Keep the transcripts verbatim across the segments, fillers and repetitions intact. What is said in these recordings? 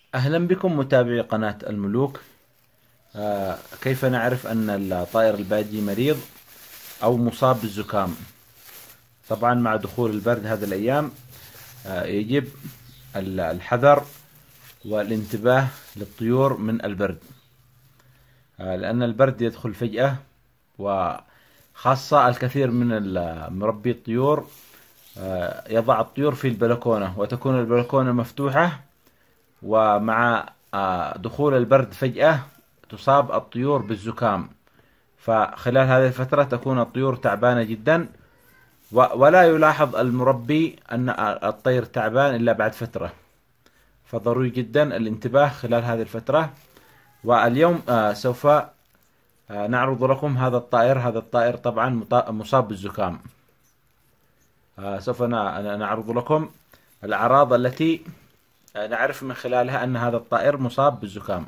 أهلا بكم متابعي قناة الملوك. آه كيف نعرف أن الطائر البادي مريض أو مصاب بالزكام؟ طبعا مع دخول البرد هذه الأيام آه يجب الحذر والانتباه للطيور من البرد، آه لأن البرد يدخل فجأة، وخاصة الكثير من مربي الطيور آه يضع الطيور في البلكونة وتكون البلكونة مفتوحة، ومع دخول البرد فجأة تصاب الطيور بالزكام. فخلال هذه الفترة تكون الطيور تعبانة جدا، ولا يلاحظ المربي أن الطير تعبان إلا بعد فترة. فضروري جدا الانتباه خلال هذه الفترة. واليوم سوف نعرض لكم هذا الطائر. هذا الطائر طبعا مصاب بالزكام. سوف نعرض لكم الأعراض التي نعرف من خلالها أن هذا الطائر مصاب بالزكام.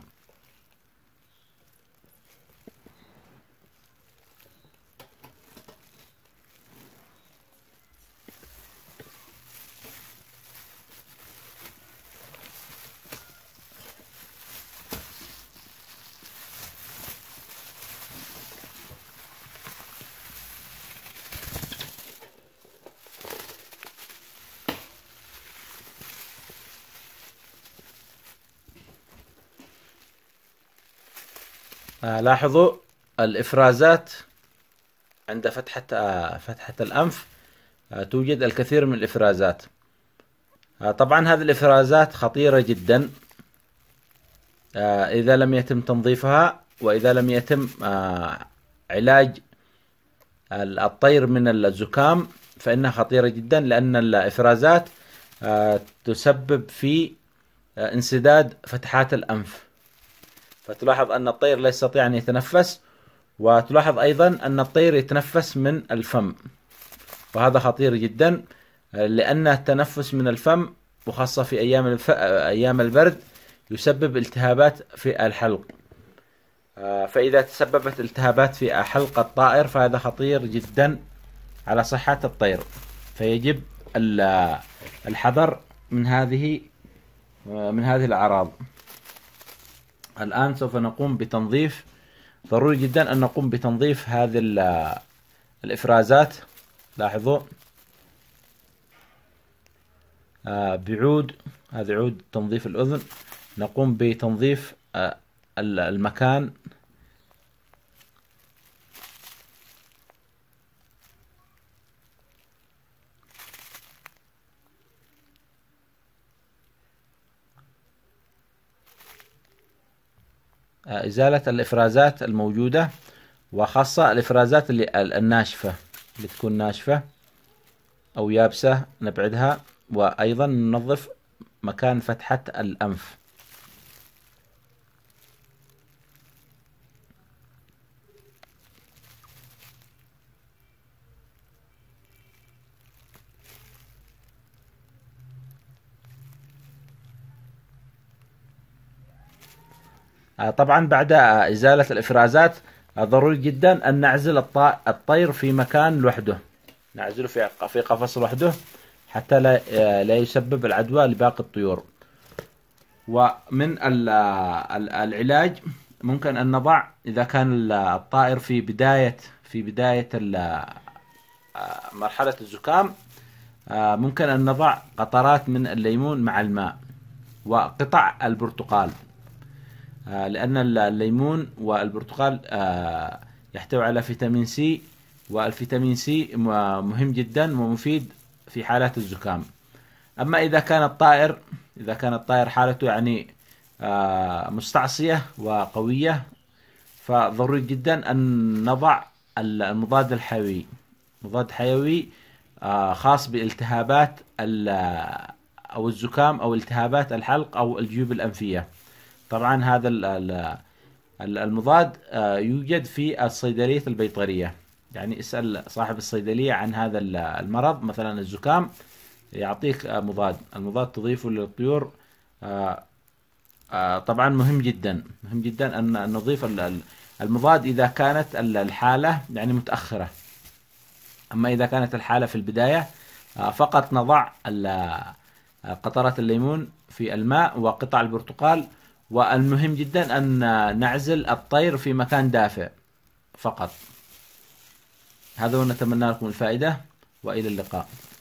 لاحظوا الإفرازات عند فتحة فتحة الأنف، توجد الكثير من الإفرازات. طبعا هذه الإفرازات خطيرة جدا إذا لم يتم تنظيفها، وإذا لم يتم علاج الطير من الزكام فإنها خطيرة جدا، لأن الإفرازات تسبب في انسداد فتحات الأنف، فتلاحظ أن الطير لا يستطيع أن يتنفس، وتلاحظ أيضا أن الطير يتنفس من الفم، وهذا خطير جدا، لأن التنفس من الفم وخاصة في أيام الف... أيام البرد يسبب التهابات في الحلق. فإذا تسببت التهابات في حلق الطائر فهذا خطير جدا على صحة الطير، فيجب الحذر من هذه من هذه الأعراض. الآن سوف نقوم بتنظيف. ضروري جدا أن نقوم بتنظيف هذه الإفرازات. لاحظوا بعود، هذا عود تنظيف الأذن. نقوم بتنظيف المكان إزالة الإفرازات الموجودة، وخاصة الإفرازات اللي الناشفة اللي تكون ناشفة أو يابسة نبعدها، وأيضا ننظف مكان فتحة الأنف. طبعا بعد إزالة الإفرازات ضروري جدا أن نعزل الطير في مكان لوحده، نعزله في في قفص لوحده حتى لا لا يسبب العدوى لباقي الطيور. ومن العلاج ممكن أن نضع، إذا كان الطائر في بداية في بداية مرحلة الزكام، ممكن أن نضع قطرات من الليمون مع الماء وقطع البرتقال، لأن الليمون والبرتقال يحتوي على فيتامين سي، والفيتامين سي مهم جدا ومفيد في حالات الزكام. أما إذا كان الطائر إذا كان الطائر حالته يعني مستعصية وقوية، فضروري جدا أن نضع المضاد الحيوي، مضاد حيوي خاص بالالتهابات أو الزكام أو التهابات الحلق أو الجيوب الأنفية. طبعا هذا المضاد يوجد في الصيدلية البيطرية، يعني اسأل صاحب الصيدلية عن هذا المرض، مثلا الزكام، يعطيك مضاد. المضاد تضيفه للطيور. طبعا مهم جدا مهم جدا أن نضيف المضاد إذا كانت الحالة يعني متأخرة. أما إذا كانت الحالة في البداية فقط نضع قطرات الليمون في الماء وقطع البرتقال. والمهم جدا أن نعزل الطير في مكان دافئ فقط. هذا، ونتمنى لكم الفائدة، وإلى اللقاء.